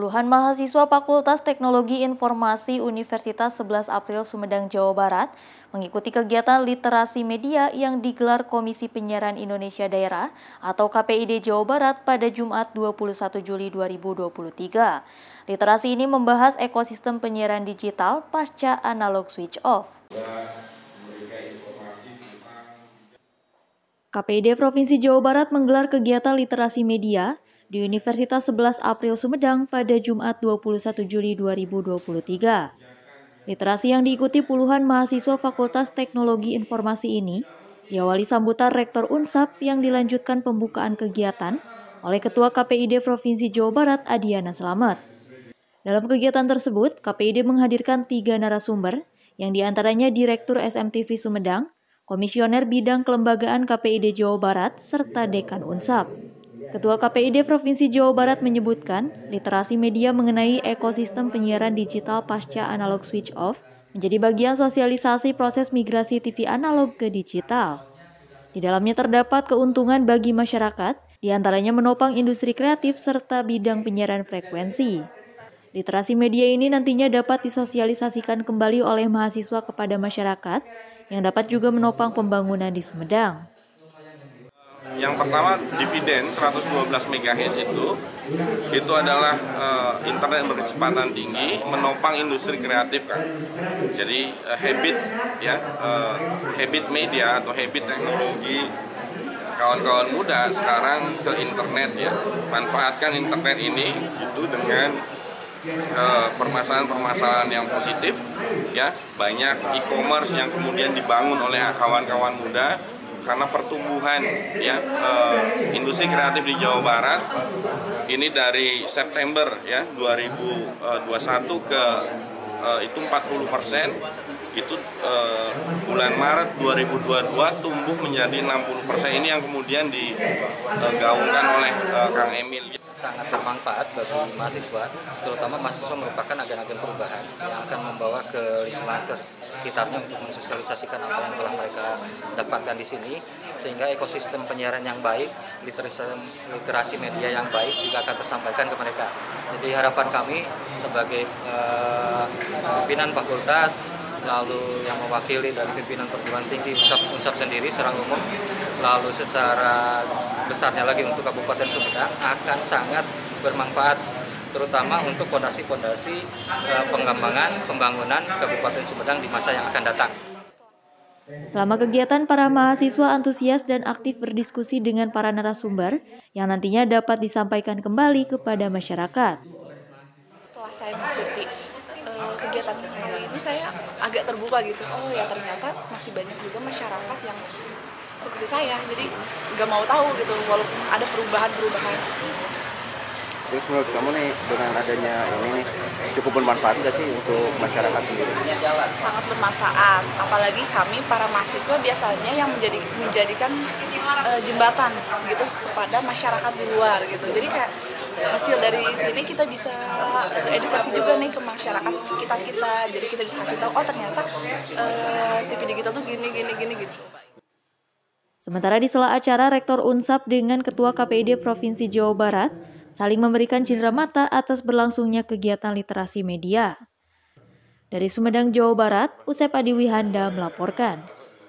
Puluhan mahasiswa Fakultas Teknologi Informasi Universitas 11 April Sumedang, Jawa Barat mengikuti kegiatan literasi media yang digelar Komisi Penyiaran Indonesia Daerah atau KPID Jawa Barat pada Jumat 21 Juli 2023. Literasi ini membahas ekosistem penyiaran digital pasca analog switch off. KPID Provinsi Jawa Barat menggelar kegiatan literasi media di Universitas 11 April Sumedang pada Jumat 21 Juli 2023. Literasi yang diikuti puluhan mahasiswa Fakultas Teknologi Informasi ini diawali sambutan Rektor Unsap yang dilanjutkan pembukaan kegiatan oleh Ketua KPID Provinsi Jawa Barat Adiana Slamet. Dalam kegiatan tersebut, KPID menghadirkan 3 narasumber yang diantaranya Direktur SMTV Sumedang, Komisioner Bidang Kelembagaan KPID Jawa Barat, serta Dekan Unsap. Ketua KPID Provinsi Jawa Barat menyebutkan, literasi media mengenai ekosistem penyiaran digital pasca analog switch off menjadi bagian sosialisasi proses migrasi TV analog ke digital. Di dalamnya terdapat keuntungan bagi masyarakat, diantaranya menopang industri kreatif serta bidang penyiaran frekuensi. Literasi media ini nantinya dapat disosialisasikan kembali oleh mahasiswa kepada masyarakat yang dapat juga menopang pembangunan di Sumedang. Yang pertama, dividen 112 MHz itu adalah internet berkecepatan tinggi, menopang industri kreatif kan. Jadi habit media atau habit teknologi kawan-kawan muda sekarang ke internet ya, manfaatkan internet ini itu dengan permasalahan-permasalahan yang positif ya, banyak e-commerce yang kemudian dibangun oleh kawan-kawan muda karena pertumbuhan ya industri kreatif di Jawa Barat ini dari September ya 2021 ke itu 40%, itu bulan Maret 2022 tumbuh menjadi 60%. Ini yang kemudian digaungkan oleh Kang Emil. Sangat bermanfaat bagi mahasiswa, terutama mahasiswa merupakan agen-agen perubahan yang akan membawa ke lingkungan sekitarnya untuk mensosialisasikan apa yang telah mereka dapatkan di sini, sehingga ekosistem penyiaran yang baik, literasi media yang baik juga akan tersampaikan ke mereka. Jadi harapan kami sebagai pimpinan fakultas, lalu yang mewakili dari pimpinan perguruan tinggi Unsap sendiri secara umum, lalu secara besarnya lagi untuk Kabupaten Sumedang akan sangat bermanfaat, terutama untuk fondasi-fondasi pembangunan Kabupaten Sumedang di masa yang akan datang. Selama kegiatan, para mahasiswa antusias dan aktif berdiskusi dengan para narasumber yang nantinya dapat disampaikan kembali kepada masyarakat. Setelah saya mengikuti kegiatan kali ini, saya agak terbuka gitu. Oh ya, ternyata masih banyak juga masyarakat yang seperti saya, jadi nggak mau tahu gitu walaupun ada perubahan-perubahan. Terus menurut kamu nih, dengan adanya ini nih, cukup bermanfaat nggak sih untuk masyarakat sendiri? Sangat bermanfaat, apalagi kami para mahasiswa biasanya yang menjadikan jembatan gitu kepada masyarakat di luar gitu. Jadi kayak hasil dari sini kita bisa edukasi juga nih ke masyarakat sekitar kita. Jadi kita bisa kasih tahu, oh ternyata TV digital tuh gini gitu. Sementara di sela acara, Rektor Unsap dengan Ketua KPID Provinsi Jawa Barat saling memberikan cindera mata atas berlangsungnya kegiatan literasi media. Dari Sumedang, Jawa Barat, Usep Adiwihanda melaporkan.